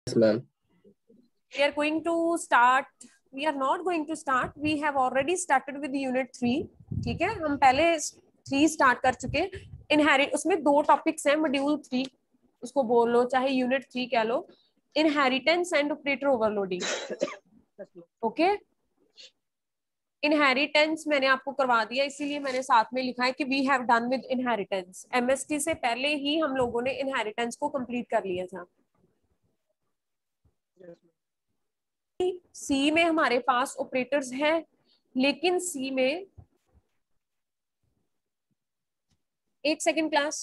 ma'am. We are going to start. We are not going to start. We have already started with unit 3. ठीक है, हम पहले 3 start कर चुके. Inherit, उसमें 2 टॉपिक्स हैं. मॉड्यूल 3 उसको बोल लो, चाहे यूनिट 3 कह लो. Inheritance and operator overloading. Okay, inheritance मैंने आपको करवा दिया, इसीलिए मैंने साथ में लिखा है कि we have done with inheritance. MST से पहले ही हम लोगों ने इनहेरिटेंस को कंप्लीट कर लिया था. सी में हमारे पास ऑपरेटर्स हैं, लेकिन सी में एक सेकंड क्लास,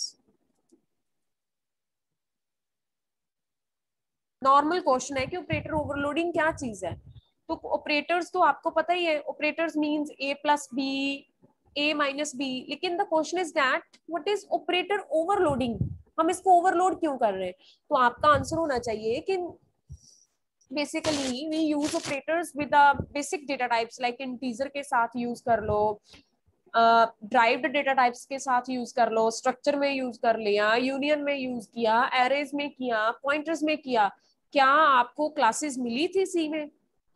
नॉर्मल क्वेश्चन है कि ऑपरेटर ओवरलोडिंग क्या चीज है. तो ऑपरेटर्स तो आपको पता ही है, operators means A plus B, A minus B. लेकिन the question is that what is operator overloading, हम इसको ओवरलोड क्यों कर रहे हैं. तो आपका आंसर होना चाहिए कि basically we use operators with basic data types like integer के साथ यूज कर लो, ड्राइव्ड डेटा टाइप्स के साथ यूज कर लो, स्ट्रक्चर में यूज कर लिया, यूनियन में यूज किया, एरेज में किया, पॉइंटर्स में किया. क्या आपको क्लासेस मिली थी सी में?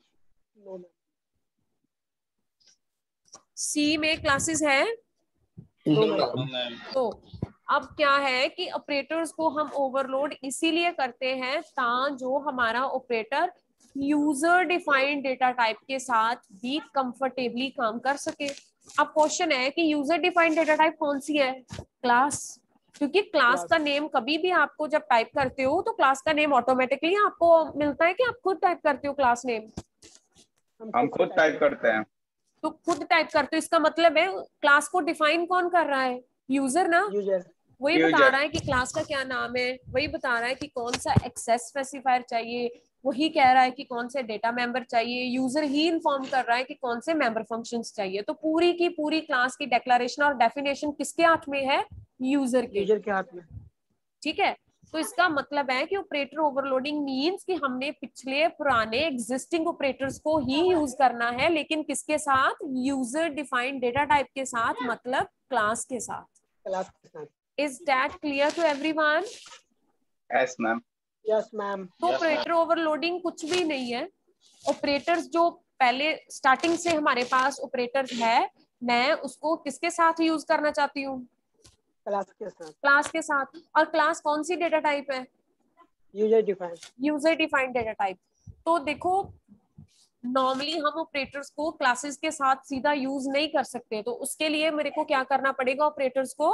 सी में क्लासेस है? तो अब क्या है कि ऑपरेटर्स को हम ओवरलोड इसीलिए करते हैं जो हमारा operator user defined data type के साथ भी कंफर्टेबली काम कर सके. अब क्वेश्चन है कि यूजर डिफाइंड डेटा टाइप कौन सी है? क्लास. क्योंकि क्लास का नेम कभी भी आपको जब टाइप करते हो तो क्लास का नेम ऑटोमेटिकली आपको मिलता है कि आप खुद टाइप करते हो क्लास नेम? हम खुद टाइप करते हैं. तो खुद टाइप करते हो, इसका मतलब है क्लास को डिफाइन कौन कर रहा है? यूजर ना. वही बता रहा है कि क्लास का क्या नाम है, वही बता रहा है कि कौन सा एक्सेस स्पेसिफायर चाहिए, वही कह रहा है कि कौन से डेटा मेंबर चाहिए. यूजर ही इन्फॉर्म कर रहा है कि कौन से मेंबर फंक्शंस चाहिए. तो पूरी की पूरी क्लास की डिक्लेरेशन और डेफिनेशन किसके हाथ में है? यूजर के हाथ में. ठीक है, तो इसका मतलब है कि ऑपरेटर ओवरलोडिंग मींस कि हमने पिछले पुराने एग्जिस्टिंग ऑपरेटर्स को ही यूज करना है, लेकिन किसके साथ? यूजर डिफाइंड डेटा टाइप के साथ, मतलब क्लास के साथ. Is that clear to everyone? Yes ma'am. Yes ma'am. तो ऑपरेटर ओवरलोडिंग कुछ भी नहीं है. ऑपरेटर्स जो पहले स्टार्टिंग से हमारे पास ऑपरेटर्स है, मैं उसको किसके साथ यूज करना चाहती हूँ? क्लास के साथ. क्लास के साथ. और क्लास कौन सी डेटा टाइप है? User defined. User defined data type. तो देखो, नॉर्मली हम ऑपरेटर्स को क्लासेस के साथ सीधा यूज नहीं कर सकते, तो उसके लिए मेरे को क्या करना पड़ेगा? ऑपरेटर्स को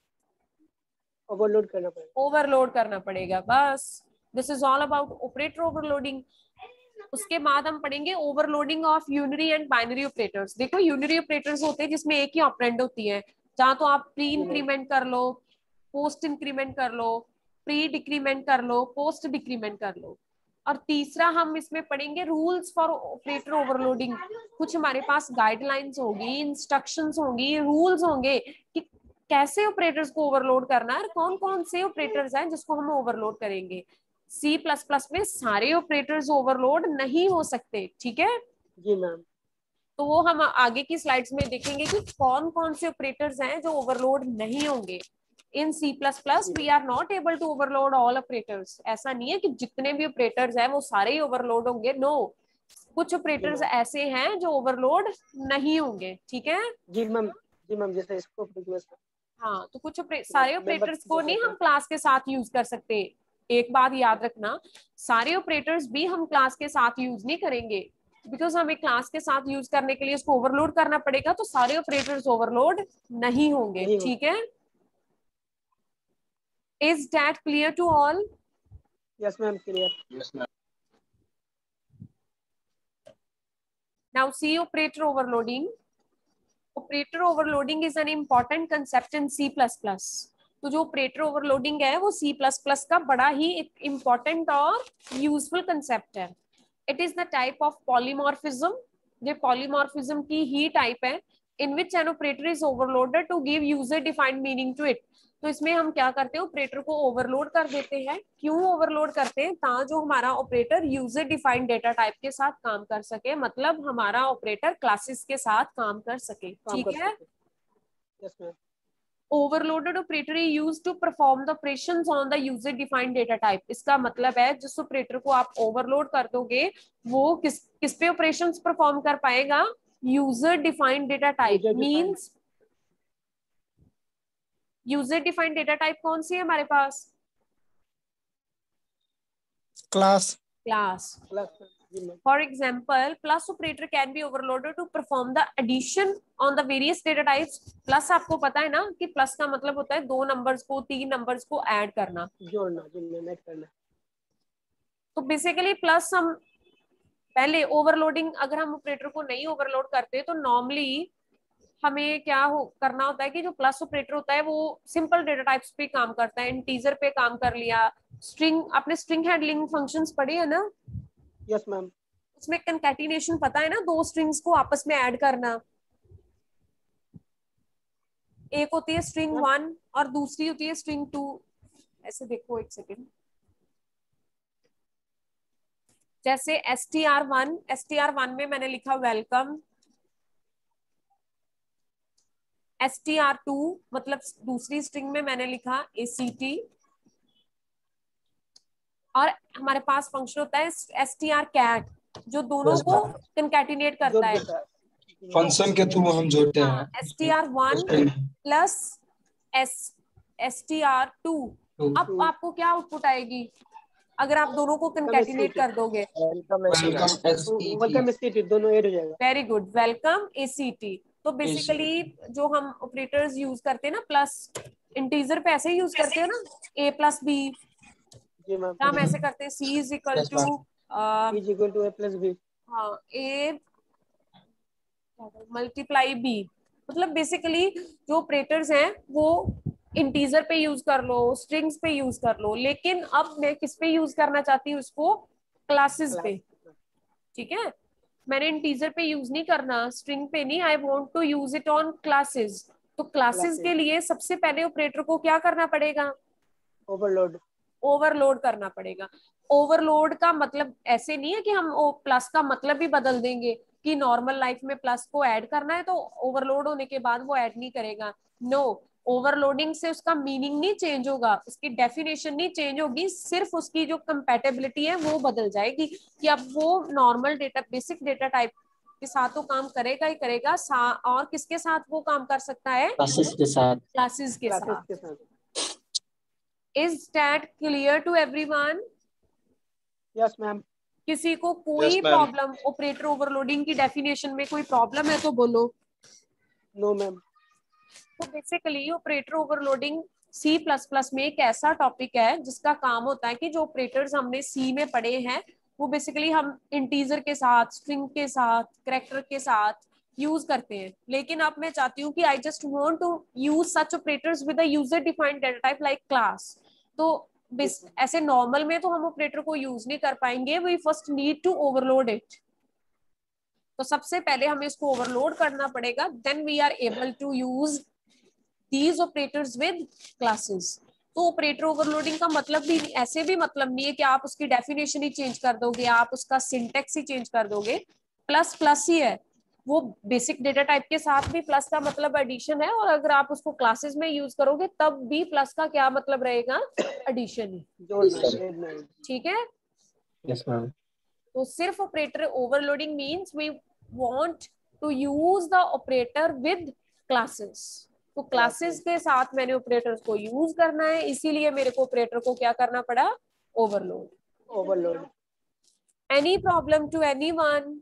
ओवरलोड करना पड़ेगा. बस, this is all about operator overloading. उसके बाद हम पढ़ेंगे overloading of unary and binary operators. देखो, यूनरी ऑपरेटर्स होते हैं जिसमें एक ही ऑपरेंड होती है. जहां तो आप प्री इंक्रीमेंट कर लो, पोस्ट इंक्रीमेंट कर लो, प्री डिक्रीमेंट कर लो, पोस्ट डिक्रीमेंट कर लो. और तीसरा हम इसमें पढ़ेंगे रूल्स फॉर ऑपरेटर ओवरलोडिंग. कुछ हमारे पास गाइडलाइंस होगी, इंस्ट्रक्शंस होंगी, रूल्स होंगे कि कैसे ऑपरेटर्स को ओवरलोड करना है, कौन कौन से ऑपरेटर्स हैं जिसको हम ओवरलोड करेंगे. सी प्लस प्लस में सारे ऑपरेटर्स ओवरलोड नहीं हो सकते. ठीक है जी मैम. तो वो हम आगे की स्लाइड्स में देखेंगे कि कौन कौन से ऑपरेटर्स हैं जो ओवरलोड नहीं होंगे. In C plus plus we are not able to overload all operators. ऐसा नहीं है कि जितने भी ऑपरेटर्स हैं वो सारे ही ओवरलोड होंगे. नो, कुछ ऑपरेटर्स ऐसे हैं जो ओवरलोड नहीं होंगे. ठीक है जी मैम. जी मैम, जैसे इसको हाँ, तो कुछ सारे ऑपरेटर्स को नहीं हम क्लास के साथ यूज कर सकते. एक बात याद रखना, सारे ऑपरेटर्स भी हम क्लास के साथ यूज नहीं करेंगे, बिकॉज हमें क्लास के साथ यूज करने के लिए उसको ओवरलोड करना पड़ेगा. तो सारे ऑपरेटर्स ओवरलोड नहीं होंगे. ठीक है, is that clear to all? Yes ma'am, clear. Yes ma'am. Now see operator overloading. Operator overloading is an important concept in C plus plus. तो जो ऑपरेटर ओवरलोडिंग है वो सी प्लस प्लस का बड़ा ही एक इम्पॉर्टेंट और यूजफुल कंसेप्ट है. It is the type of polymorphism. ये पॉलीमॉर्फिज्म की ही टाइप है in which an operator is overloaded to give user defined meaning to it. तो इसमें हम क्या करते हैं? ऑपरेटर को ओवरलोड कर देते हैं. क्यों ओवरलोड करते हैं? जो हमारा operator user defined data type के साथ काम कर सके, मतलब हमारा ऑपरेटर क्लासेस के साथ काम कर सके. ठीक है. Yes ma'am. Overloaded operator use to perform the operations on the user defined data type. इसका मतलब है जिस ऑपरेटर को आप ओवरलोड कर दोगे वो किस पे ऑपरेशंस परफॉर्म कर पाएगा, user defined data type. Means user defined data type कौन सी है हमारे पास? Class. For example, plus operator can be overloaded to perform the addition on the various data types. Plus आपको पता है ना कि plus का मतलब होता है दो नंबर्स को, तीन नंबर्स को ऐड करना, जोड़ना, ऐड करना। तो बेसिकली प्लस हम पहले ओवरलोडिंग, अगर हम ऑपरेटर को नहीं ओवरलोड करते तो नॉर्मली हमें क्या करना होता है कि जो प्लस ऑपरेटर होता है वो सिंपल डेटा टाइप्स पे काम करता है, इंटीजर पे काम कर लिया। स्ट्रिंग, आपने स्ट्रिंग हैंडलिंग फंक्शंस पढ़े है ना? Yes ma'am. उसमें कंकैटिनेशन पता है ना, दो स्ट्रिंग्स को आपस में ऐड करना। एक होती है स्ट्रिंग 1 और दूसरी होती है स्ट्रिंग 2। ऐसे देखो एक सेकेंड, जैसे str1 में मैंने लिखा वेलकम, str2 मतलब दूसरी स्ट्रिंग में मैंने लिखा act, और हमारे पास फंक्शन होता है strcat जो दोनों को कंकैटिनेट करता है। फंक्शन के थ्रू हम जोड़ते हैं। str1 प्लस str2, अब आपको क्या आउटपुट आएगी अगर आप दोनों को कंकैटिनेट कर दोगे? वेलकम एसीटी दोनों ऐड हो जाएगा। वेरी गुड, वेलकम एसीटी। तो बेसिकली जो हम ऑपरेटर्स यूज करते हैं ना, प्लस इंटीजर पे ऐसे यूज करते हैं ना, a प्लस बी, जी मैम। हम ऐसे करते हैं c is equal to a plus B, हाँ a मल्टीप्लाई b। मतलब बेसिकली जो ऑपरेटर्स हैं वो इंटीजर पे यूज कर लो, स्ट्रिंग्स पे यूज कर लो, लेकिन अब मैं किस पे यूज करना चाहती हूँ उसको? क्लासेस पे। ठीक है, मैंने इंटीजर पे यूज नहीं करना, स्ट्रिंग पे नहीं, I want to use it on classes. तो क्लासेस के लिए सबसे पहले ऑपरेटर को क्या करना पड़ेगा? ओवरलोड करना पड़ेगा। ओवरलोड का मतलब ऐसे नहीं है कि हम प्लस का मतलब भी बदल देंगे कि नॉर्मल लाइफ में प्लस को ऐड करना है तो ओवरलोड होने के बाद वो ऐड नहीं करेगा। नो, ओवरलोडिंग से उसका मीनिंग नहीं चेंज होगा, उसकी डेफिनेशन नहीं चेंज होगी, सिर्फ उसकी जो कंपैटिबिलिटी है वो बदल जाएगी कि अब वो normal data, basic data type के साथ तो काम करेगा ही करेगा, और किसके साथ वो काम कर सकता है? क्लासेस के साथ। क्लासेस के साथ। Is that clear to everyone? Yes ma'am. किसी को कोई प्रॉब्लम ऑपरेटर ओवरलोडिंग की डेफिनेशन में कोई प्रॉब्लम है तो बोलो। No ma'am. तो बेसिकली ऑपरेटर ओवरलोडिंग C++ में एक ऐसा टॉपिक है जिसका काम होता है कि जो ऑपरेटर्स हमने C में पढ़े हैं वो बेसिकली हम इंटीजर के साथ, स्ट्रिंग के साथ, कैरेक्टर के साथ यूज करते हैं। लेकिन अब मैं चाहती हूँ कि I just want to use such operators with a user defined data type like class. तो ऐसे नॉर्मल में तो हम ऑपरेटर को यूज नहीं कर पाएंगे, we first need to overload it. तो सबसे पहले हमें इसको ओवरलोड करना पड़ेगा, then we are able to use these operators with classes. तो ऑपरेटर ओवरलोडिंग का मतलब भी ऐसे भी मतलब नहीं है कि आप उसकी डेफिनेशन ही चेंज कर दोगे, आप उसका सिंटेक्स ही चेंज कर दोगे। प्लस प्लस ही है, वो बेसिक डेटा टाइप के साथ भी प्लस का मतलब एडिशन है, और अगर आप उसको क्लासेस में यूज करोगे तब भी प्लस का क्या मतलब रहेगा? एडिशन ही। ठीक है, यस मैम। तो सिर्फ operator overloading means we want to use the operator with classes. तो क्लासेस के साथ मैंने ऑपरेटर्स को यूज करना है, इसीलिए मेरे को ऑपरेटर को क्या करना पड़ा? Overload. Any problem to anyone?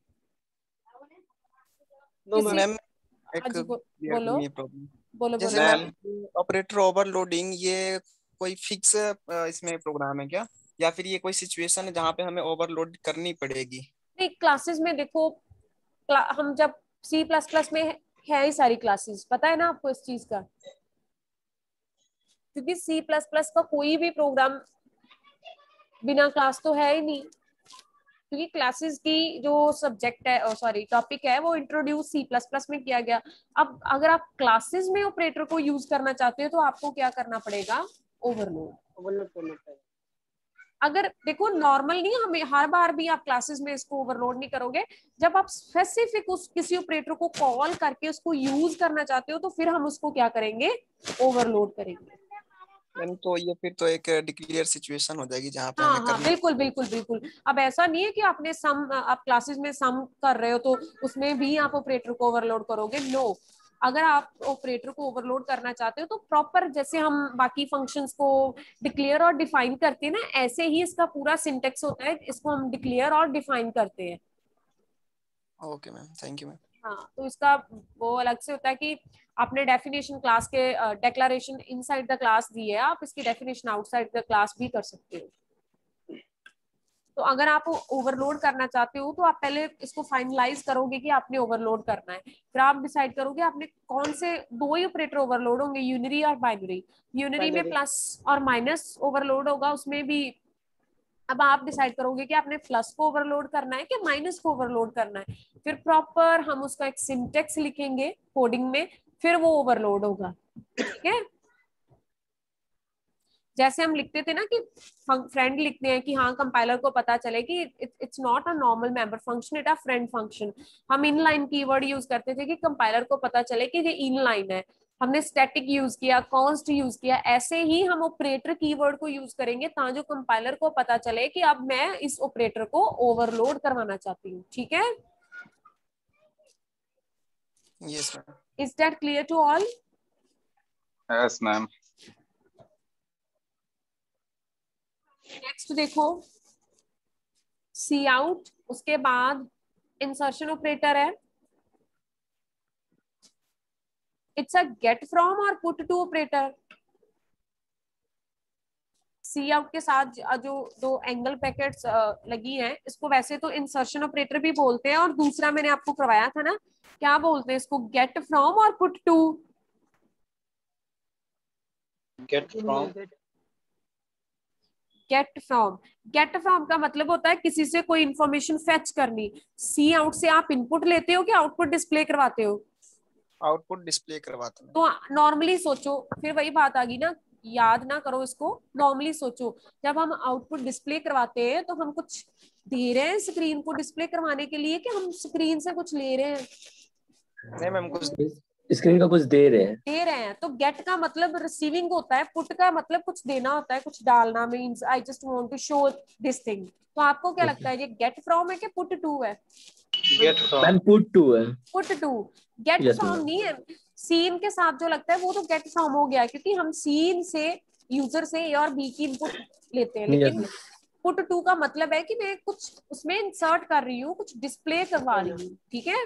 No ma'am, बोलो बोलो जैसे बोलो। मैम ऑपरेटर ओवरलोडिंग ये कोई फिक्स इसमें प्रोग्राम है क्या, या फिर ये कोई सिचुएशन है जहाँ पे हमें ओवरलोड करनी पड़ेगी? नहीं, क्लासेस में देखो, हम जब C++ में है ही सारी क्लासेस, पता है ना आपको इस चीज का? क्योंकि C++ का कोई भी प्रोग्राम बिना क्लास तो है ही नहीं, क्योंकि क्लासेस की जो सब्जेक्ट है, सॉरी टॉपिक है, वो इंट्रोड्यूस C++ में किया गया। अब अगर आप क्लासेस में ऑपरेटर को यूज करना चाहते हो तो आपको क्या करना पड़ेगा? ओवरलोड करना पड़ेगा। अगर देखो नॉर्मल नहीं, हमें हर बार भी आप क्लासेस में इसको ओवरलोड नहीं करोगे। जब आप स्पेसिफिक उस किसी ऑपरेटर को कॉल करके उसको यूज करना चाहते हो तो फिर हम उसको क्या करेंगे, ओवरलोड करेंगे। मैम तो ये फिर तो एक डिक्लेयर सिचुएशन हो जाएगी जहाँ पे हाँ हमें हाँ करना। बिल्कुल बिल्कुल बिल्कुल। अब ऐसा नहीं है कि आपने सम, आप क्लासेस में सम कर रहे हो तो उसमें भी आप ऑपरेटर को ओवरलोड करोगे, नो। अगर आप ऑपरेटर को ओवरलोड करना चाहते हो तो प्रॉपर जैसे हम बाकी फंक्शंस को डिक्लेयर और डिफाइन करते हैं ना, ऐसे ही इसका पूरा सिंटेक्स होता है, इसको हम डिक्लेयर और डिफाइन करते हैं। Okay ma'am, thank you ma'am. हाँ तो इसका वो अलग से होता है कि आपने डेफिनेशन क्लास के डेक्लेरेशन इनसाइड द क्लास दी है, आप इसकी डेफिनेशन आउटसाइड द क्लास भी कर सकते हो। तो अगर आप ओवरलोड करना चाहते हो तो आप पहले इसको फाइनलाइज करोगे कि आपने ओवरलोड करना है, फिर आप डिसाइड करोगे आपने कौन से दो ही ऑपरेटर ओवरलोड होंगे, यूनिरी और बाइनरी। यूनिरी में प्लस और माइनस ओवरलोड होगा, उसमें भी अब आप डिसाइड करोगे कि आपने प्लस को ओवरलोड करना है कि माइनस को ओवरलोड करना है। फिर प्रॉपर हम उसका एक सिंटेक्स लिखेंगे कोडिंग में, फिर वो ओवरलोड होगा। ठीक है, जैसे हम लिखते थे ना कि फ्रेंड लिखते हैं कि हाँ कंपाइलर को पता चले कि it's not a normal member function, it a friend function. हम इनलाइन कीवर्ड यूज करते थे कि कंपाइलर को पता चले कि ये इनलाइन है। हमने स्टैटिक यूज किया, कॉन्स्ट यूज किया, ऐसे ही हम ऑपरेटर कीवर्ड को यूज करेंगे ताकि कंपाइलर को पता चले कि अब मैं इस ऑपरेटर को ओवरलोड करवाना चाहती हूँ। ठीक है, yes ma'am. Is that clear to all? Yes ma'am. Next देखो, सी आउट, उसके बाद इंसर्शन ऑपरेटर है, इट्स अ गेट फ्रॉम और put to operator. C out के साथ जो दो एंगल ब्रैकेट्स लगी हैं, इसको वैसे तो इंसर्शन ऑपरेटर भी बोलते हैं, और दूसरा मैंने आपको करवाया था ना, क्या बोलते हैं इसको, गेट फ्रॉम और put to. Get from. Get from, get from का मतलब होता है किसी से कोई इंफॉर्मेशन फेच करनी। सी आउट से आप इनपुट लेते हो कि आउटपुट डिस्प्ले करवाते हो? आउटपुट डिस्प्ले करवाते हैं। तो नॉर्मली सोचो, फिर वही बात आ गई ना, याद ना करो इसको, नॉर्मली सोचो। जब हम आउटपुट डिस्प्ले करवाते हैं तो हम कुछ दे रहे हैं स्क्रीन को डिस्प्ले करवाने के लिए कि हम स्क्रीन से कुछ ले रहे हैं? नहीं मैम, कुछ स्क्रीन का कुछ दे रहे हैं। दे रहे हैं। तो गेट का मतलब रिसीविंग होता है, पुट का मतलब कुछ देना होता है, कुछ डालना, means I just want to show this thing. तो आपको क्या लगता है ये गेट फ्रॉम है कि पुट टू है? Get from. Ma'am put to है। Put to, get Yes, from ma'am. नहीं है। सीन के साथ जो लगता है वो तो गेट फ्रॉम हो गया, क्योंकि हम सीन से यूजर से ए और बी की इनपुट लेते हैं, लेकिन Yes. पुट टू का मतलब है कि मैं कुछ उसमें इंसर्ट कर रही हूँ, कुछ डिस्प्ले करवा रही हूँ। ठीक है,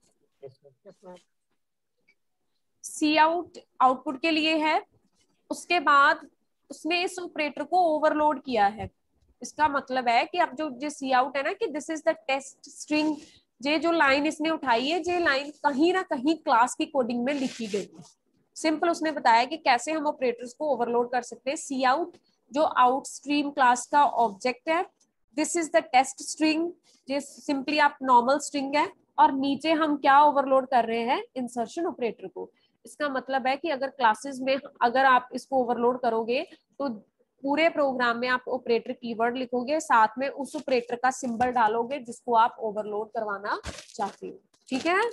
सी आउट आउटपुट के लिए है, उसके बाद उसने इस ऑपरेटर को ओवरलोड किया है। इसका मतलब है कि अब जो सी आउट है ना, कि this is the test string, ये जो लाइन इसने उठाई है, ये लाइन कहीं ना कहीं क्लास की कोडिंग में लिखी गई है। सिंपल उसने बताया कि कैसे हम ऑपरेटर्स को ओवरलोड कर सकते हैं। सी आउट जो आउटस्ट्रीम क्लास का ऑब्जेक्ट है, this is the test string, ये सिंपली आप नॉर्मल स्ट्रिंग है, और नीचे हम क्या ओवरलोड कर रहे हैं, इंसर्शन ऑपरेटर को। इसका मतलब है कि अगर क्लासेस में अगर आप इसको ओवरलोड करोगे तो पूरे प्रोग्राम में आप ऑपरेटर कीवर्ड लिखोगे, साथ में उस ऑपरेटर का सिंबल डालोगे जिसको आप ओवरलोड करवाना चाहते हो। ठीक है,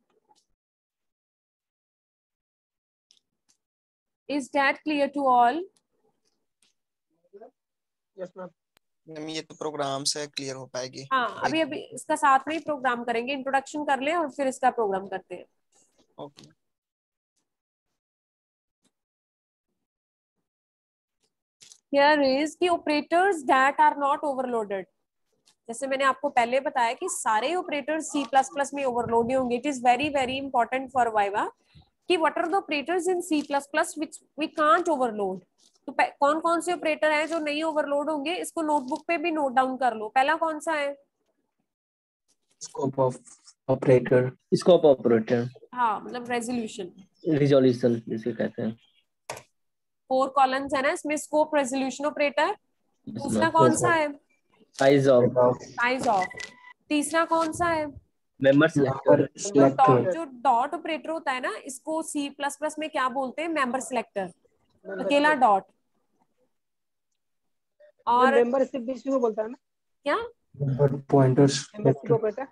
is that clear to all? Yes ma'am. Ma'am ये तो प्रोग्राम से क्लियर हो पाएगी। हाँ, अभी अभी इसका साथ में ही प्रोग्राम करेंगे, इंट्रोडक्शन कर ले और फिर इसका प्रोग्राम करते हैं। ओके। Here is कि operators that are not overloaded, जैसे मैंने आपको पहले बताया कि सारे ऑपरेटर्स C++ में ओवरलोड नहीं होंगे। It is very very important for viva कि what are the operators in C++ which we can't overload. तो कौन कौन से ऑपरेटर हैं जो नहीं ओवरलोड होंगे, इसको नोटबुक पे भी नोट डाउन कर लो। पहला कौन सा है? Scope of operator. Scope operator. हाँ, मतलब रेजोल्यूशन, रिजोल्यूशन जिसे कहते हैं। 4 कॉलम्स है ना इसमें, स्कोप, रेजोल्यूशन, ऑपरेटर। दूसरा Yes, कौन सा है? Size of. Size of. तीसरा कौन सा है? Member selector. जो डॉट ऑपरेटर होता है ना, इसको C++ में क्या बोलते हैं, मेंबर सिलेक्टर, अकेला डॉट। और मेंबरशिप भी इसी को बोलता है ना? क्या पॉइंटर्स मेंबरशिप ऑपरेटर,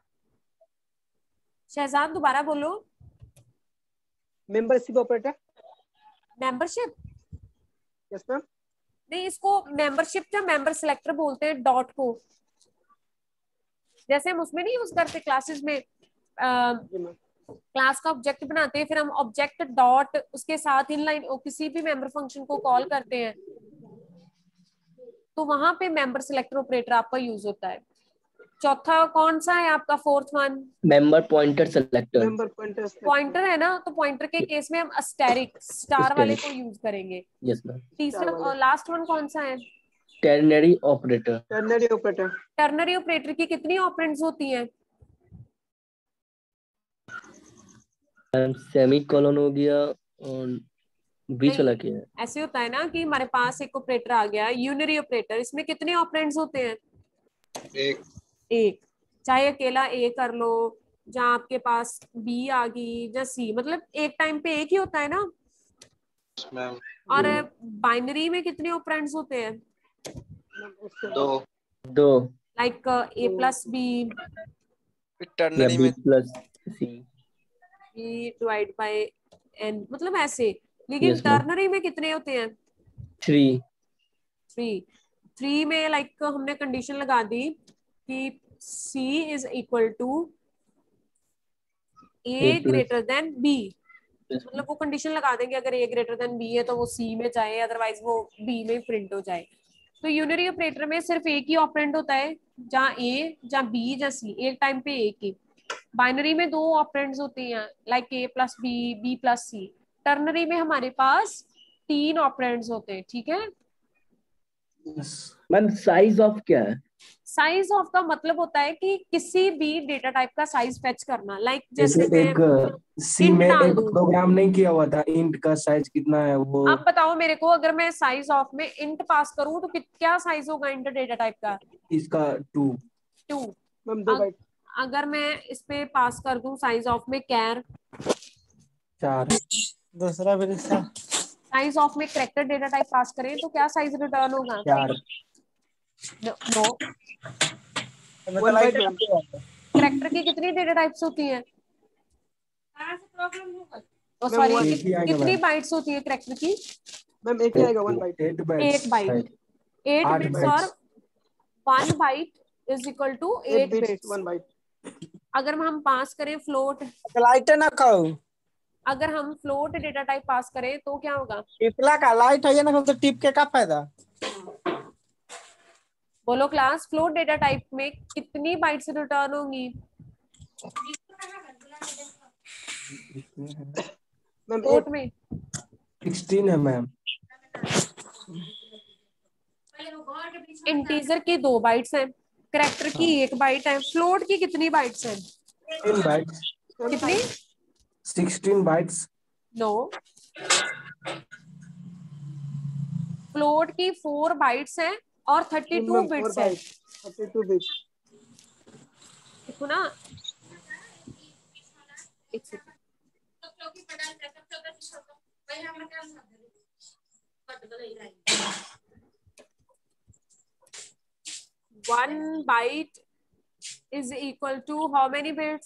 शहजाद दोबारा बोलो। Membership operator. Membership yes ma'am. नहीं, इसको मेंबरशिप या मेंबर सिलेक्टर बोलते हैं डॉट को। जैसे हम उसमें नहीं यूज करते क्लासेस में, जी मैम। क्लास का ऑब्जेक्ट बनाते हैं, फिर हम ऑब्जेक्ट डॉट उसके साथ इनलाइन किसी भी मेंबर फंक्शन को कॉल करते हैं, तो वहां पे मेंबर सिलेक्टर ऑपरेटर आपका यूज होता है। चौथा कौन सा है आपका? Fourth one member pointer selector. Member pointer. Pointer है ना, तो पॉइंटर के केस में हम अस्टेरिक स्टार वाले को यूज करेंगे। Yes ma'am. तीसरा और लास्ट वन कौन सा है? Ternary operator. Ternary operator. Ternary operator की कितनी ऑपरेंड्स होती हैं? सेमीकोलन हो गया और बीच वाला क्या है? ऐसे होता है ना कि हमारे पास एक ऑपरेटर आ गया यूनरी ऑपरेटर, इसमें कितने ऑपरेंड्स होते हैं? एक। चाहे अकेला ए कर लो, जहाँ आपके पास बी आ गई या सी, मतलब एक टाइम पे एक ही होता है ना। और बाइनरी में कितने ऑपरेंड्स होते हैं? दो। Like A plus B, ternary B में plus C, B divide by N, मतलब ऐसे। लेकिन Yes, ma'am. टर्नरी में कितने होते हैं? 3। थ्री में लाइक हमने कंडीशन लगा दी कि C is equal to A greater than B, मतलब वो कंडीशन लगा देंगे अगर A ग्रेटर देन B है तो वो C में जाए, अदरवाइज वो B में प्रिंट हो जाए। तो यूनरी ऑपरेटर में सिर्फ एक ही ऑपरेंड होता है, जहाँ A जहाँ B जहाँ C, एक टाइम पे एक ही। बाइनरी में दो ऑपरेंड्स होती हैं, like A plus B, B plus C। Ternary में हमारे पास 3 ऑपरेंड्स होते हैं, ठीक है। मैम साइज ऑफ क्या है? साइज ऑफ का मतलब होता है कि किसी भी डेटा टाइप का साइज फेच करना, लाइक जैसे एक सी में एक प्रोग्राम नहीं किया हुआ था, इंट का साइज कितना है वो। आप बताओ मेरे को, अगर मैं साइज ऑफ में इंट पास करूं तो क्या साइज होगा इंट डेटा टाइप का? इसका 2। Ma'am 2 byte. अगर मैं इस पे पास कर दूं साइज ऑफ में कैर 4। दूसरा भी साइज ऑफ में कैरेक्टर डेटा टाइप पास करें तो क्या साइज रिटर्न होगा? 4। नो। कैरेक्टर की कितनी डेटा टाइप्स होती हैं? सॉरी, कितनी बाइट्स होती है कैरेक्टर की? मैम एक ही आएगा 1 बाइट। 8 बाइट्स। 8 बाइट। 8 बिट्स और 1 byte is equal to 8 bits. 1 byte. अगर हम पास करें फ्लोट, लाइट ना खाओ, अगर हम फ्लोट डेटा टाइप पास करें तो क्या होगा? टिपला का लाइट है ना, तो टिप के क्या फायदा? बोलो क्लास, फ्लोट डेटा टाइप में कितनी बाइट्स रिटर्न होंगी? मैम फ्लोट में 16 है मैम। इंटीजर की 2 बाइट्स हैं, कैरेक्टर की 1 बाइट है, फ्लोट की कितनी बाइट्स हैं? 16 बाइट्स। कितनी? 16 बाइट्स। नो, फ्लोट की 4 बाइट्स हैं और 32 बिट्स हैं। 32 बिट्स। देखो ना, एक second. 1 byte is equal to how many bits?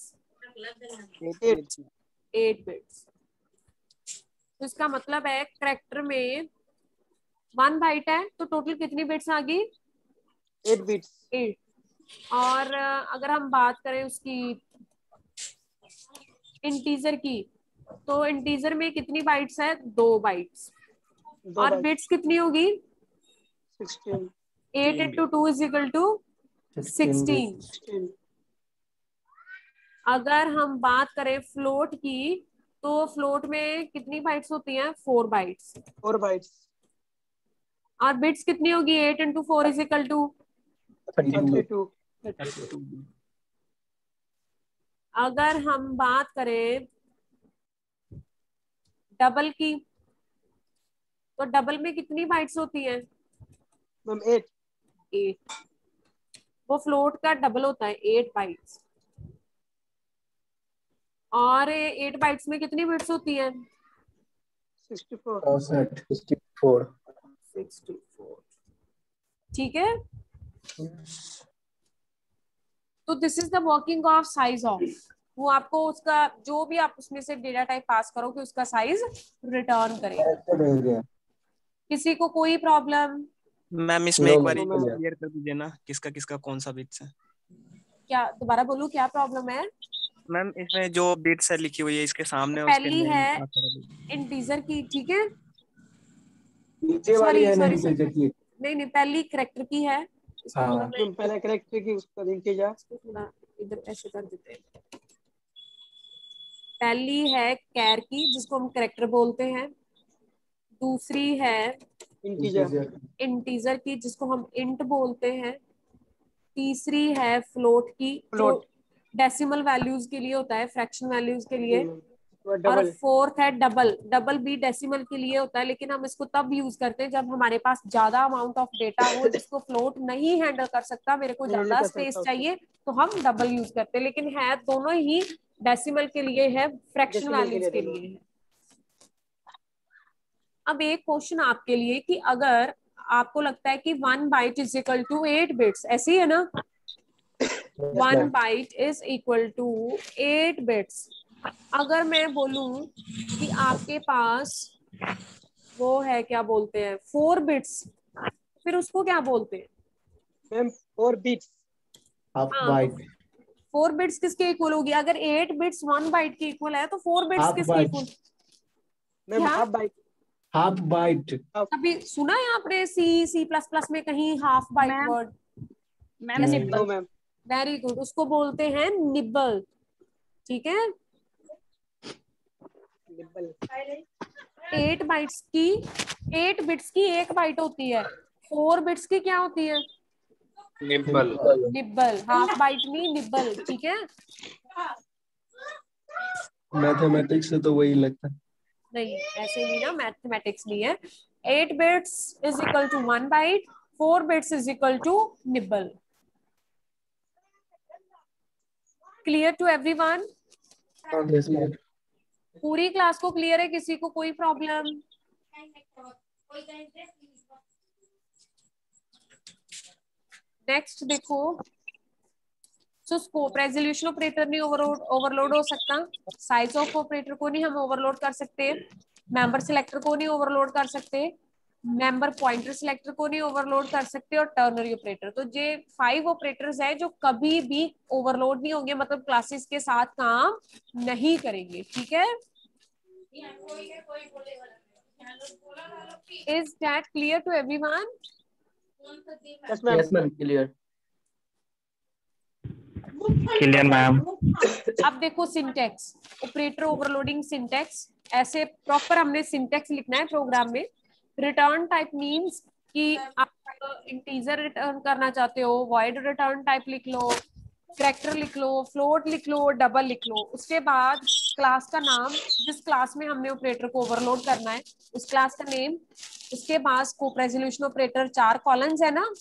8 bits. तो इसका मतलब है कैरेक्टर में 1 बाइट है तो टोटल कितनी बिट्स आ गई? 8 बिट्स। 8। और अगर हम बात करें उसकी इंटीजर की, तो इंटीजर में कितनी बाइट्स है? 2 बाइट्स। और बिट्स कितनी होगी? 16। 8 into 2 is equal to 16। अगर हम बात करें फ्लोट की, तो फ्लोट में कितनी बाइट्स होती हैं? 4 बाइट्स। 4 बाइट्स। और बिट्स कितनी होगी? 8 into 4 is equal to 32। अगर हम बात करें डबल की, तो डबल में कितनी बाइट्स होती हैं? मैम 8। वो फ्लोट का डबल होता है, 8 बाइट्स। और 8 बाइट्स में कितनी बिट्स होती हैं? 64। 64। ठीक है, तो this is the working of size of, वो आपको उसका जो भी आप उसमें से डेटा टाइप पास करोगे उसका साइज रिटर्न करेगा। किसी को कोई प्रॉब्लम? मैम इसमें No, एक बार no, ma'am. क्लियर कर दीजिए ना, किसका किसका कौन सा बिट्स है। क्या दोबारा बोलूं, क्या प्रॉब्लम है? मैम इसमें जो बिट्स है लिखी हुई है इसके सामने उसके पहली नेम है इंटीजर की, ठीक है, नीचे वाली है सॉरी नहीं देखिए। नहीं नहीं, पहली करेक्टर की है, इसको हाँ। थोड़ा मैं पहला करेक्ट की उसका इंटीजर, इसको थोड़ा इधर ऐसे कर देते हैं। पहली है कैर की जिसको हम करेक्टर बोलते हैं, दूसरी है इंटीजर, इंटीजर की जिसको हम इंट बोलते हैं, तीसरी है फ्लोट की जो फ्लोट, डेसिमल वैल्यूज के लिए होता है, फ्रैक्शन वैल्यूज के लिए, और डबल, फोर्थ है डबल। डबल भी डेसिमल के लिए होता है, लेकिन हम इसको तब यूज करते हैं जब हमारे पास ज्यादा अमाउंट ऑफ डेटा हो जिसको फ्लोट नहीं हैंडल कर सकता, मेरे को ज्यादा स्पेस चाहिए तो हम डबल यूज करते हैं, लेकिन है दोनों ही डेसिमल के लिए है, फ्रैक्शन वैल्यूज के लिए है। अब एक क्वेश्चन आपके लिए कि अगर आपको लगता है कि 1 byte is equal to 8 bits, ऐसे ही है ना, 1 byte is equal to 8 bits, अगर मैं बोलूं कि आपके पास वो है क्या बोलते हैं 4 बिट्स, फिर उसको क्या बोलते हैं? मैम 4 बिट्स, हाफ हाँ, बाइट, 4 बिट्स किसके इक्वल होगी? अगर 8 बिट्स 1 बाइट के इक्वल है तो 4 बिट्स हाफ किसके बाइट, इक्वल? मैम क्या? Half byte, half byte. कभी सुना है आपने सी प्लस प्लस में कहीं half byte ma'am word? Ma'am नहीं। No nibble. Ma'am, very good, उसको बोलते हैं निब्बल, ठीक है। 8 बाइट्स की 8 बिट्स की 1 बाइट होती है, 4 बिट्स की क्या होती है? निब्बल। निब्बल, हाफ बाइट नहीं निब्बल, ठीक है। मैथमेटिक्स से तो वही लगता है। नहीं ऐसे नहीं ना, मैथमेटिक्स नहीं है। 8 bits is equal to 1 byte, 4 bits is equal to nibble. Clear to everyone? Yes, ma'am. पूरी क्लास को क्लियर है? किसी को कोई प्रॉब्लम? नेक्स्ट देखो, सो स्कोप रेजोल्यूशन ऑपरेटर नहीं ओवरलोड हो सकता, साइज ऑफ ऑपरेटर को नहीं हम ओवरलोड कर सकते, मेंबर सिलेक्टर को नहीं ओवरलोड कर सकते, मेंबर पॉइंटर सिलेक्टर को नहीं ओवरलोड कर सकते, और टर्नरी ऑपरेटर। तो ये 5 ऑपरेटर्स हैं जो कभी भी ओवरलोड नहीं होंगे, मतलब क्लासेस के साथ काम नहीं करेंगे, ठीक है। Is that clear to everyone? Yes ma'am, Yes, ma'am. Clear. Clear ma'am. अब देखो सिंटेक्स, ऑपरेटर ओवरलोडिंग सिंटेक्स, ऐसे प्रॉपर हमने सिंटेक्स लिखना है प्रोग्राम में। रिटर्न टाइप मींस कि आप इंटीजर रिटर्न करना चाहते हो, वॉइड रिटर्न टाइप लिख लो, कैरेक्टर लिख लो, फ्लोट लिख लो, डबल लिख लो। उसके बाद क्लास का नाम, जिस क्लास में हमने ऑपरेटर को ओवरलोड करना है उस क्लास का नेम, उसके बाद स्कोप रेजोल्यूशन ऑपरेटर 4 कॉलम्स है ना,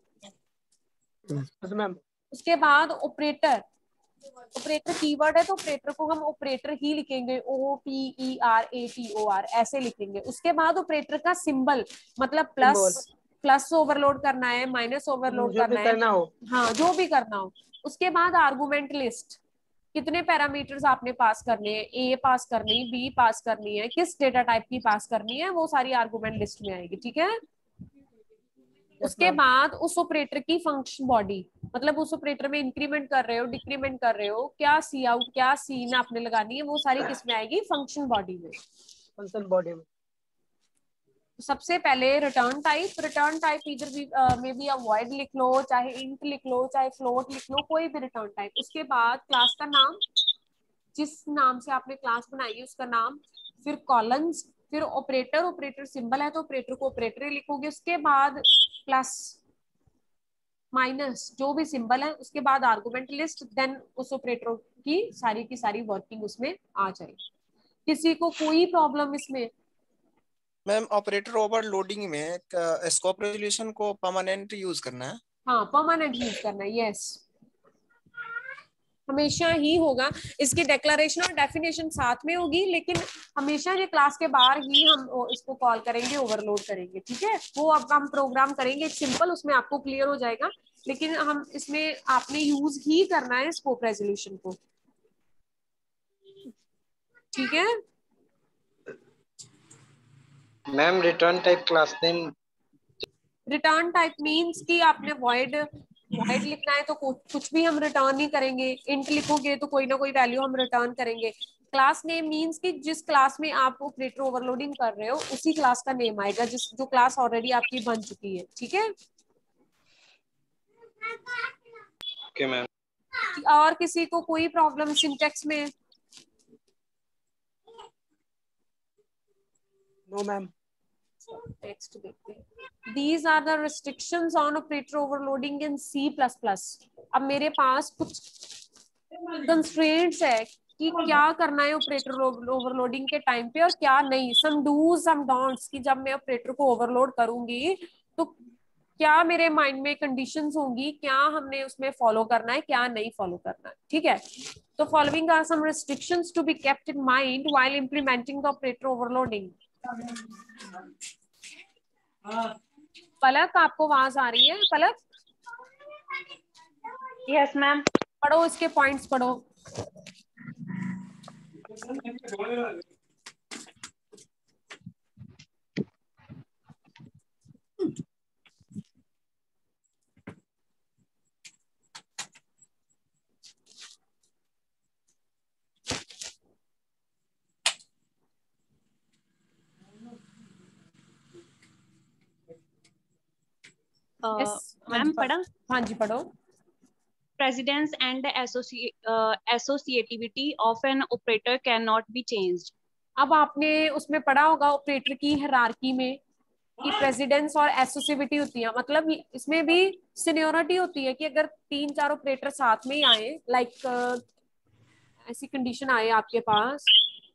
यस मैम, उसके बाद ऑपरेटर, ऑपरेटर कीवर्ड है तो ऑपरेटर को हम ऑपरेटर ही लिखेंगे, OPERATOR ऐसे लिखेंगे। उसके बाद ऑपरेटर का सिंबल, मतलब प्लस ओवरलोड करना है, माइनस ओवरलोड जो भी करना है, करना हो, हाँ जो भी करना हो। उसके बाद आर्गुमेंट लिस्ट, कितने पैरामीटर्स आपने पास करने हैं, ए पास करनी है, बी पास करनी है, किस डेटा टाइप की पास करनी है, वो सारी आर्गुमेंट लिस्ट में आएगी, ठीक है। उसके बाद उस ऑपरेटर की फंक्शन बॉडी, मतलब उस ऑपरेटर में इंक्रीमेंट कर रहे हो, डिक्रीमेंट कर रहे हो, क्या सी आउट क्या सी इन आपने लगानी है, वो सारी किस में आएगी? फंक्शन बॉडी में। फंक्शन बॉडी में। सबसे पहले रिटर्न टाइप इधर भी में भी वॉइड लिख लो, चाहे इंट लिख लो, चाहे फ्लोट लिख लो, कोई भी रिटर्न टाइप। उसके बाद क्लास का नाम, जिस नाम से आपने क्लास बनाई है उसका नाम, फिर कॉलम्स, फिर ऑपरेटर सिंबल है तो ऑपरेटर को ऑपरेटर लिखोगे, उसके बाद प्लस माइनस जो भी सिंबल है, उसके बाद आर्गुमेंट लिस्ट, देन उस ऑपरेटर की सारी वर्किंग उसमें आ जाएगी। किसी को कोई प्रॉब्लम इसमें? मैम ऑपरेटर ओवरलोडिंग में स्कोप रेजोल्यूशन को परमानेंट यूज करना है। हाँ परमानेंट यूज करना है, यस। हमेशा ही होगा। इसकी डिक्लेरेशन और डेफिनेशन साथ में होगी, लेकिन हमेशा ये क्लास के बाहर ही हम इसको कॉल करेंगे, ओवरलोड करेंगे, ठीक है। वो अब हम प्रोग्राम करेंगे सिंपल, उसमें आपको क्लियर हो जाएगा, लेकिन हम इसमें आपने यूज ही करना है स्कोप रेजोल्यूशन को, ठीक है। Ma'am return type class name, return type means कि आपने वॉइड लिखना है तो कुछ भी हम रिटर्न नहीं करेंगे। इंट लिखोगे तो कोई ना कोई वैल्यू हम रिटर्न करेंगे। क्लास नेम मींस कि जिस क्लास में आप ऑपरेटर ओवरलोडिंग कर रहे हो उसी क्लास का नेम आएगा, जो क्लास ऑलरेडी आपकी बन चुकी है, ठीक है। Okay ma'am. और किसी को कोई प्रॉब्लम सिंटेक्स में? No ma'am. टेक्स्ट देखते हैं। These are the restrictions on operator overloading in C++। अब मेरे पास कुछ कंस्ट्रेंट्स है कि क्या करना है ऑपरेटर ओवरलोडिंग के टाइम पे और क्या नहीं। सम डूज सम डोंट्स कि जब मैं ऑपरेटर को ओवरलोड करूंगी तो क्या मेरे माइंड में कंडीशंस होंगी, क्या हमने उसमें फॉलो करना है, क्या नहीं फॉलो करना है, ठीक है। तो following are some restrictions to be kept in mind while implementing the operator overloading. Palak, आपको आवाज आ रही है? Palak, yes ma'am. पढ़ो इसके पॉइंट्स पढ़ो। मैम पढ़ा? हाँ जी पढ़ो। Precedence and associativity of an operator cannot be changed। अब आपने उसमें पढ़ा होगा ऑपरेटर की हायरार्की में कि प्रेसिडेंस और एसोसिएटिविटी होती है, मतलब इसमें भी सीनियरिटी होती है कि अगर 3-4 ऑपरेटर साथ में ही आए, लाइक ऐसी कंडीशन आए आपके पास,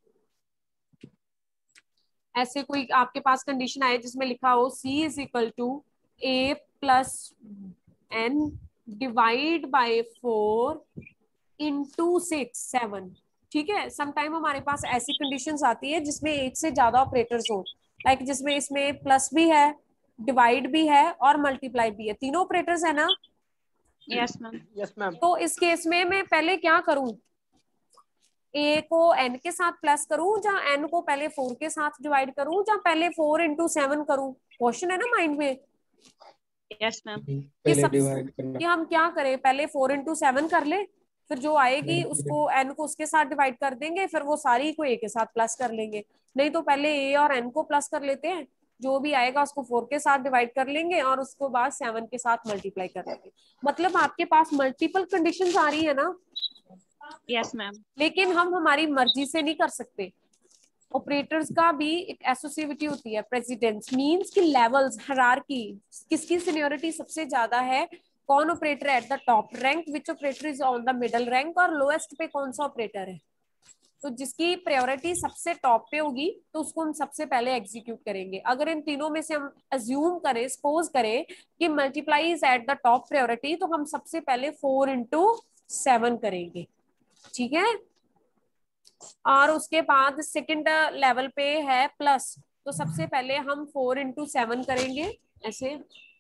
ऐसे कोई आपके पास कंडीशन आए जिसमें लिखा हो C is equal to A plus N divide by 4 into 6 7, ठीक है। समटाइम हमारे पास ऐसी कंडीशंस आती है जिसमें एक से ज्यादा ऑपरेटर्स हो, लाइक जिसमें इसमें प्लस भी है, डिवाइड भी है और मल्टीप्लाई भी है, तीनों ऑपरेटर्स है ना? Yes ma'am. Yes ma'am. तो इस केस में मैं पहले क्या करूं, ए को एन के साथ प्लस करूं, या एन को पहले 4 के साथ डिवाइड करूं, या पहले 4 इंटू 7 करूं? क्वेश्चन है ना माइंड में। Yes ma'am. पहले डिवाइड करना। कि हम क्या करें, पहले 4 इंटू 7 कर ले, फिर जो आएगी उसको एन को उसके साथ डिवाइड कर देंगे, फिर वो सारी को ए के साथ प्लस कर लेंगे। नहीं तो पहले ए और एन को प्लस कर लेते हैं, जो भी आएगा उसको 4 के साथ डिवाइड कर लेंगे और उसको बाद 7 के साथ मल्टीप्लाई कर लेंगे। मतलब आपके पास मल्टीपल कंडीशंस आ रही है ना? Yes ma'am. लेकिन हम हमारी मर्जी से नहीं कर सकते। ऑपरेटर्स का भी एक एसोसिएटिविटी होती है। प्रेसिडेंस मींस कि लेवल्स, हायरार्की, किसकी सीनियरिटी सबसे ज्यादा है, कौन operator at the top rank, which operator is on the middle rank, और लोएस्ट पे कौन सा ऑपरेटर है। तो जिसकी प्रायोरिटी सबसे टॉप पे होगी तो उसको हम सबसे पहले एग्जीक्यूट करेंगे। अगर इन तीनों में से हम अज्यूम करें, सपोज करें कि multiply is at the top priority, तो हम सबसे पहले 4 इंटू 7 करेंगे, ठीक है। और उसके बाद सेकंड लेवल पे है प्लस, तो सबसे पहले हम 4 इंटू 7 करेंगे ऐसे।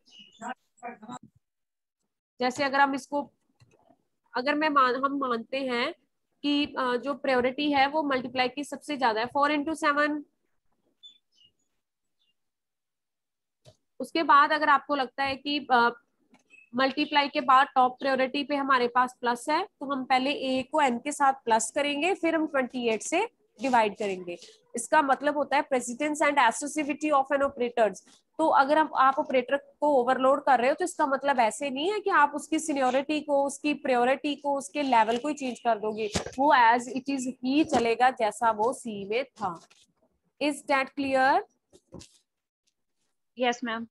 जैसे अगर हम इसको, अगर हम मानते हैं कि जो प्रायोरिटी है वो मल्टीप्लाई की सबसे ज्यादा है, 4 इंटू 7। उसके बाद अगर आपको लगता है कि मल्टीप्लाई के बाद टॉप प्रायोरिटी पे हमारे पास प्लस है, तो हम पहले ए को एन के साथ प्लस करेंगे, फिर हम 28 से डिवाइड करेंगे। इसका मतलब होता है precedence and associativity of an operators. तो अगर आप ऑपरेटर को ओवरलोड कर रहे हो तो इसका मतलब ऐसे नहीं है कि आप उसकी सीनियरिटी को, उसकी प्रायोरिटी को, उसके लेवल को ही चेंज कर दोगे, वो एज इट इज ही चलेगा जैसा वो सी में था। Is that clear? Yes ma'am.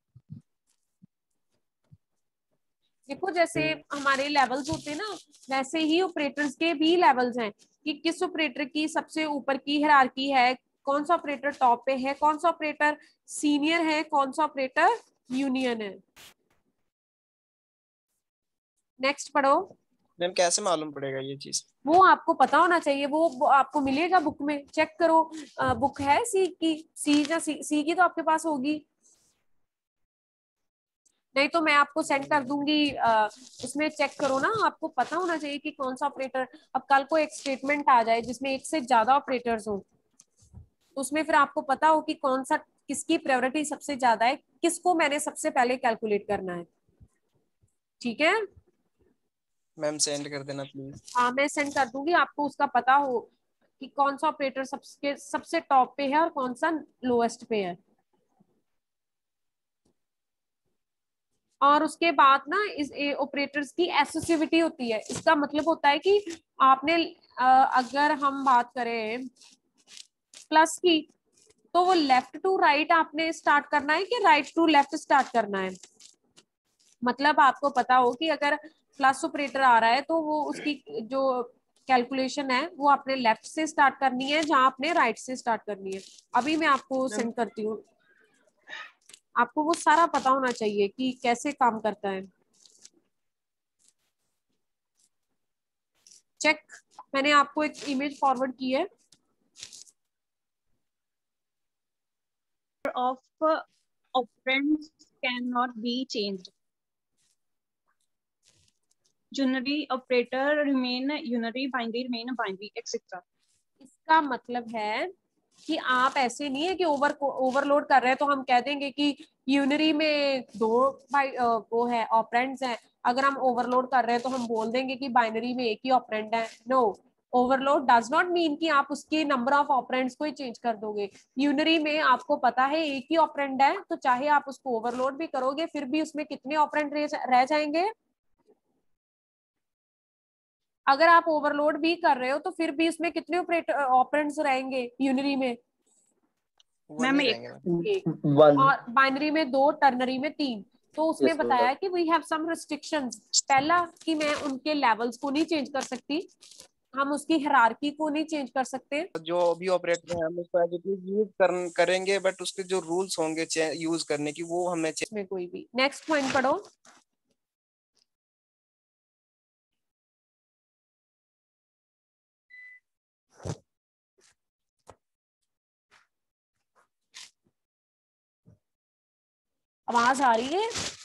देखो जैसे हमारे लेवल्स होते हैं ना, वैसे ही ऑपरेटर्स के भी लेवल्स हैं कि किस ऑपरेटर की सबसे ऊपर की हायरार्की है, कौन सा ऑपरेटर टॉप पे है, कौन सा ऑपरेटर सीनियर है, कौन सा ऑपरेटर यूनियन है। नेक्स्ट पढ़ो। मैम कैसे मालूम पड़ेगा ये चीज? वो आपको पता होना चाहिए, वो आपको मिलेगा बुक में, चेक करो। बुक है सी की, सी की तो आपके पास होगी, नहीं तो मैं आपको सेंड कर दूंगी। उसमें चेक करो ना, आपको पता होना चाहिए कि कौन सा ऑपरेटर। अब कल को एक स्टेटमेंट आ जाए जिसमें एक से ज्यादा ऑपरेटर्स हो, उसमें फिर आपको पता हो कि कौन सा, किसकी प्रायोरिटी सबसे ज्यादा है, किसको मैंने सबसे पहले कैलकुलेट करना है। ठीक है मैम सेंड कर देना प्लीज। हाँ, मैं सेंड कर दूंगी, आपको उसका पता हो कि कौन सा ऑपरेटर सबसे टॉप पे है और कौन सा लोएस्ट पे है। और उसके बाद ना इस ऑपरेटर्स की एसोसिएटिविटी होती है। इसका मतलब होता है कि आपने अगर हम बात करें प्लस की, तो वो लेफ्ट टू राइट आपने स्टार्ट करना है कि राइट टू लेफ्ट स्टार्ट करना है। मतलब आपको पता हो कि अगर प्लस ऑपरेटर आ रहा है तो वो उसकी जो कैलकुलेशन है वो आपने लेफ्ट से स्टार्ट करनी है, जहां आपने राइट से स्टार्ट करनी है। अभी मैं आपको सेंड करती हूँ, आपको वो सारा पता होना चाहिए कि कैसे काम करता है। चेक, मैंने आपको एक इमेज फॉरवर्ड की है। Of operands cannot be changed. Unary operator remain unary, binary remain binary, etc. इसका मतलब है कि आप ऐसे नहीं है कि ओवरलोड कर रहे हैं तो हम कह देंगे कि यूनरी में वो है ऑपरेंड्स हैं। अगर हम ओवरलोड कर रहे हैं तो हम बोल देंगे कि बाइनरी में एक ही ऑपरेंड है। No, overload does not mean कि आप उसके नंबर ऑफ ऑपरेंड्स को ही चेंज कर दोगे। यूनरी में आपको पता है एक ही ऑपरेंड है, तो चाहे आप उसको ओवरलोड भी करोगे फिर भी उसमें कितने ऑपरेंड रह जाएंगे। अगर आप ओवरलोड भी कर रहे हो तो फिर भी उसमें कितने ऑपरेंड्स रहेंगे यूनरी में? मैम एक। वन। और बाइनरी में 2, टर्नरी में 3। तो उसमें Yes, बताया कि वी हैव सम रिस्ट्रिक्शंस। पहला कि मैं उनके लेवल्स को नहीं चेंज कर सकती, हम उसकी हायरार्की को नहीं चेंज कर सकते। जो भी ऑपरेटर है हम उसको एज इट इज यूज करेंगे, बट उसके जो रूल्स होंगे यूज करने की वो हमें में कोई भी। नेक्स्ट पॉइंट पढ़ो। आवाज आ रही है?